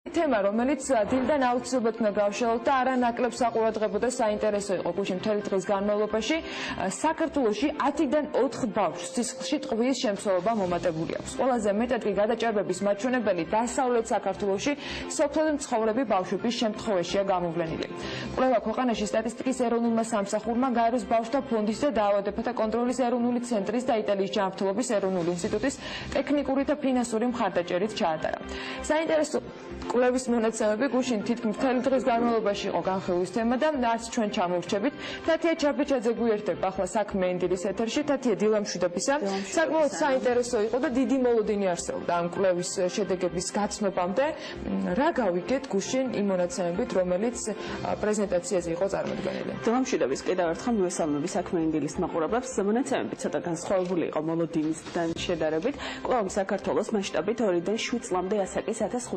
თემა, რომელიც დილიდან აუცილებლად უნდა გავშალოთ და არა ნაკლებ საყურადღებო და საინტერესო იყო გუშინ მთელი დღის განმავლობაში. საქართველოში 10-დან 4 ბავშვს სისხლში ტყვის შემცველობა მომატებული აქვს. ყველაზე მეტად კი გადაჭარბების მაჩვენებელი დასავლეთ საქართველოში სოფლად მცხოვრები ბავშვების შემთხვევაშია გამოვლენილი. კვლევა ქვეყანაში სტატისტიკის ეროვნულმა სამსახურმა, გაეროს ბავშვთა ფონდის და დაავადებათა კონტროლის ეროვნული ცენტრის და იტალიის ჯანმრთელობის ეროვნული ინსტიტუტის ტექნიკური და ფინანსური მხარდაჭერით ჩაატარა. საინტერესო კვლევის მონაცემები გუშინ თითქმის მთელი დღის განმავლობაში იყო განხილვის თემა და არც ჩვენ ჩამოვრჩებით. თათია ჩაბეჭაძე გვერდება ახლა საქმე ენდილის ეთერში. თათია, დილამშვიდობისა. საკმაოდ საინტერესო იყო და დიდი მოლოდინი არსებობდა ამ კვლევის შედეგების გაცნობამდე. რა გავიგეთ გუშინ იმ მონაცემებით, რომელიც პრეზენტაციაზე იყო წარმოდგენილი? დილამშვიდობის კიდევ ერთხელ მივესალმები საქმე ენდილის მაყურებლებს. მონაცემები ცოტა განსხვავებული იყო მოლოდინისთან შედარებით. კვლევის საქართველოს მასშტაბით 2-დან 7 წლამდე ასაკის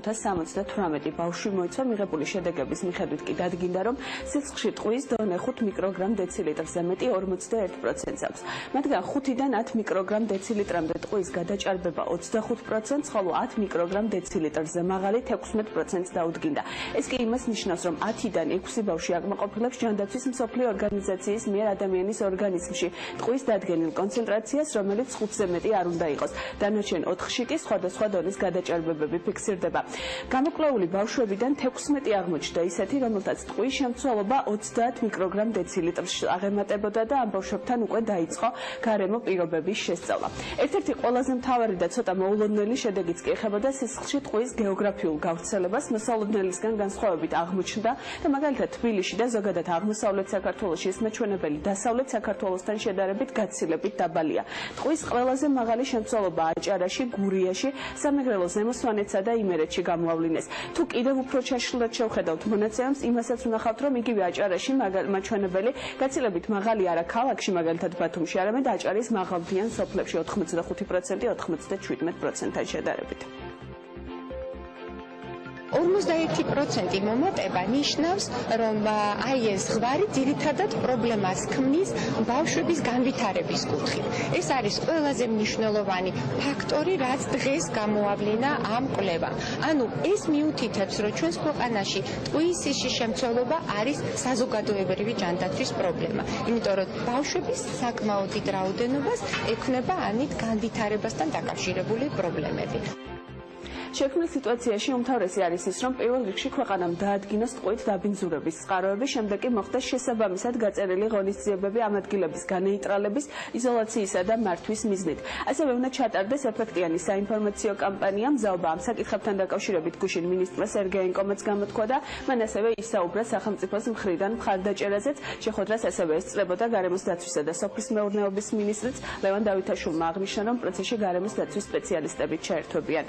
1578 ბავშვი მოიცვა. მიღებული შედეგების მიხედვით კი დადგინდა, რომ სისხლში ტყვის დონე 5 მიკროგრამ დეცilitrზე მეტი 41%-ს აქვს. მათგან 5-დან 10 მიკროგრამ დეცilitrამდე ტყვის გადაჭარბება 25%, ხოლო 10 მიკროგრამ დეცilitrზე მაღალი 16%-ს დაუდგინდა. ეს კი იმას ნიშნავს, რომ 10-დან 6 ბავშვი აკმაყოფილებს ჯანდაცვის მსოფლიო ორგანიზაციის მიერ ადამიანის ორგანიზმში ტყვის დადგენილ კონცენტრაციას, რომელიც 5-ზე მეტი არ უნდა იყოს. დანარჩენ 4-ში კი სხვადასხვა დონის გადაჭარბებები ფიქსირდება. გამოკვლეული ბავშვებიდან 16 აღმოჩნდა ისეთი, რომელთაც ტყვის შემცველობა 30 მიკროგრამ დეცilitrს აღემატებოდა და ამ ბავშვებთან უკვე დაიწყო გარემო პირობების შესწავლა. ერთ-ერთი ყველაზე მთავარი და ცოტა მოულოდნელი შედეგიც კი ეხებოდა სისხლში ტყვის გეოგრაფიულ გავრცელებას. მოსალოდნელისგან განსხვავებით აღმოჩნდა და მაგალითად თბილისში და ზოგადად აღმოსავლეთ საქართველოში ეს მაჩვენებელი დასავლეთ საქართველოსთან შედარებით გაცილებით დაბალია. ტყვის ყველაზე მაღალი შემცველობა აჭარაში, გურიაში, სამეგრელო ზემო სვანეთსა და იმერეთში გამოავლინეს. თუ კიდევ უფრო ჩაშლილად შევხედავთ მონაცემებს, იმასაც ვნახავთ, რომ იგივე აჭარაში მაჩვენებელი გაცილებით მაღალი არა ქალაქში, მაგალითად ბათუმში, არამედ აჭარის მაღალმთიან სოფლებში 85%, 97%-დან შედარებით. 51% მომატება ნიშნავს, რომ აი ეს ზღვარი ძირითადად პრობლემას ქმნის ბავშვების განვითარების კუთხით. ეს არის ყველაზე მნიშვნელოვანი ფაქტორი, რაც დღეს გამოავლინა ამ კვლევამ. ანუ ეს მიუთითებს, რომ ჩვენს ქვეყანაში ტყვის სისხლის შემცველობა არის საზოგადოებრივი ჯანდაცვის პრობლემა. იმიტომ რომ ბავშვების საკმაოდ დიდ რაოდენობას ექნება ამით განვითარებასთან დაკავშირებული პრობლემები. შექმნილ სიტუაციაში უმთავრესი არის ის, რომ პირველ რიგში ქვეყანამ დაადგინოს ტყვით დაბინძურების წყაროები, შემდეგ კი მოხდეს შესაბამისად გაწერილი ღონისძიებები ამ ადგილების განეიტრალების, იზოლაციისა და მართვის მიზნით. ასევე უნდა ჩატარდეს ეფექტიანი საინფორმაციო კამპანია. მზაობა ამ საკითხებთან დაკავშირებით გუშინ მინისტრმა სერგეენკომაც გამოთქვა და მან ასევე ისაუბრა სახელმწიფოს მხრიდან მხარდაჭერაზეც. შეხვედრას ასევე ესწრებოდა გარემოს დაცვისა და სოფლის მეურნეობის მინისტრიც ლევან დავითაშვილმა აღნიშნა, რომ პროცესში გარემოს დაცვის სპეციალისტები ჩაერთვებიან.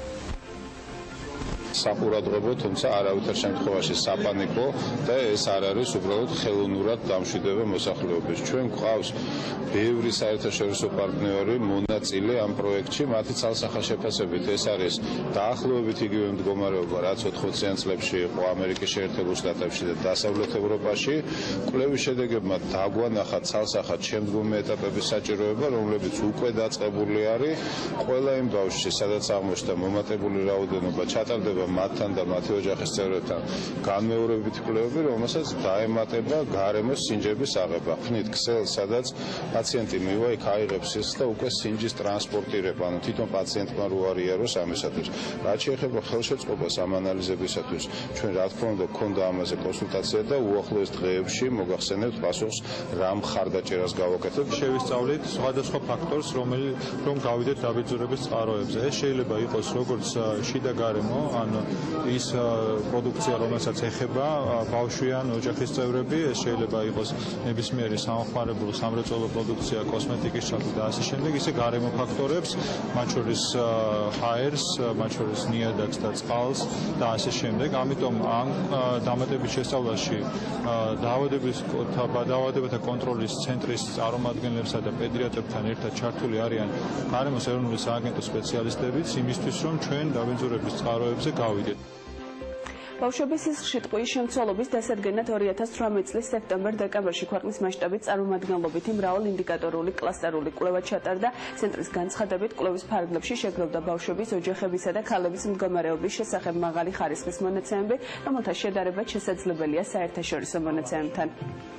საყურადღებო, თუმცა არავითარ შემთხვევაში საპანიკო და ეს არ არის უბრალოდ ხელოვნურად დამშვიდება მოსახლეობის. ჩვენ გვყავს ბევრი საერთაშორისო პარტნიორი მონაწილე ამ პროექტში, მათი ცალსახელშეფასებით ეს არის დაახლოებით იგივე მდგომარეობა, რაც 80-იან წლებში იყო ამერიკის შეერთებულ შტატებში და დასავლეთ ევროპაში. კვლევის შედეგებმა დაგვანახა ცალსახად შემდგომი ეტაპების საჭიროება, რომლებიც უკვე დაწყებული არის. ყველა იმ ბავშვში, სადაც აღმოჩნდა მომატებული რაოდენობა, ჩატარდება მათთან და მათი ოჯახის წევრებთან განმეორებითი კვლევები, რომელსაც დაემატება გარემოს სინჯების აღება. ხნით ქსელს, სადაც პაციენტი მივა, იქ აიღებს სისხლს და უკვე სინჯის ტრანსპორტირება, ანუ თვითონ პაციენტმა რო არიაროს ამისათვის. რაც შეეხება ხელშეწყობას ამ ანალიზებისათვის, ჩვენ რა თქმა უნდა გქონდა ამაზე კონსულტაცია და უახლოეს დღეებში მოგახსენებთ პასუხს რა მხარდაჭერას გავაკეთებთ. შევისწავლით სხვადასხვა ფაქტორს, რომ გავიდეთ დაბინძურების წყაროებზე. ეს შეიძლება იყოს როგორც შიდა გარემო, ან ის პროდუქცია, რომელსაც ეხება ბავშვი ან ოჯახის წევრები, ეს შეიძლება იყოს ნებისმიერი სამხმარებლო სამრეწველო პროდუქცია, კოსმეტიკის ჩაკვი და ასე შემდეგ, ისე გარემო ფაქტორებს, მათ შორის ჰაერს, მათ შორის ნიადაგს და წყალს და ასე შემდეგ. ამიტომ ამ დამატების შესწავლაში დაავადებათა კონტროლის ცენტრის წარმომადგენლებსა და პედიატრებთან ერთად ჩართული არიან გარემოს ეროვნული სააგენტოს სპეციალისტებიც იმისთვის, რომ ჩვენ დაბინძურების წყაროებზე გავიდეთ. ბავშვების სისხლში ტყუის შემცველობის დასადგენად 2018 წლის სექტემბერ-დეკემბერში ქვეყნის მასშტაბით წარმომადგენლობითი მრავალ ინდიკატორული კლასტერული კვლევა ჩატარდა. ცენტრის განცხადებით, კვლევის ფარგლებში შეგროვდა ბავშვების, ოჯახებისა და ქალების მდგომარეობის შესახებ მაღალი ხარისხის მონაცემები, რომელთა შედარება შესაძლებელია საერთაშორისო მონაცემებთან.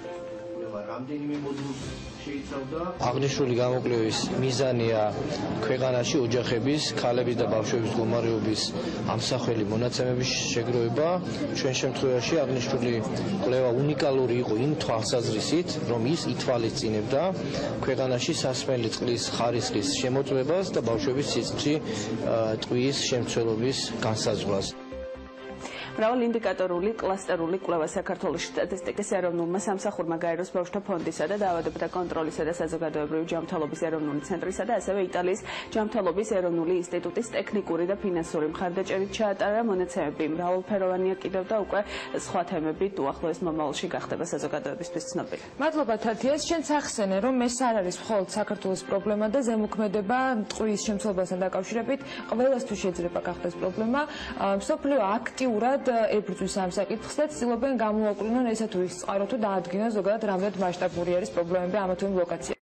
აღნიშნული გამოკვლევის მიზანია ქვეყანაში ოჯახების, ქალების და ბავშვების მდგომარეობის ამსახველი მონაცემების შეგროვება. ჩვენ შემთხვევაში აღნიშნული კვლევა უნიკალური იყო იმ თვალსაზრისით, რომ ის ითვალისწინებდა ქვეყანაში სასმელი წყლის ხარისხის შემოწმებას და ბავშვების სისხლში ტყუის შემცველობის განსაზღვრას. მრავალ ინდიკატორული კლასტერული კვლევა საქართველოს სტატისტიკის ეროვნულმა სამსახურმა გაეროს ბავშვთა ფონდისა და დაავადებათა კონტროლისა და საზოგადოებრივი ჯანმრთელობის ეროვნული ცენტრისა და ასევე იტალიის ჯანმრთელობის ეროვნული ინსტიტუტის ტექნიკური და ფინანსური მხარდაჭერით ჩაატარა მონაცემები. მრავალფეროვანია კიდევ და უკვე სხვა თემები უახლოეს მომავალში გახდება საზოგადოებისთვის ცნობილი. მადლობა თათიას, შენც ახსენე, რომ ეს არ არის მხოლოდ საქართველოს პრობლემა და ზემოქმედება ტყუის შემცველობასთან დაკავშირებით ყველასთვის შეიძლება გახდეს პრობლემა. მსოფლიო აქტიურად ებრძვის ამ საკითხს და ცდილობენ გამოაკვლინა ესა თუ ის წყარო თუ დაადგინონ ზოგადად რამდენად მასშტაბური არის პრობლემები ამა თუ იმ ლოკაციებში.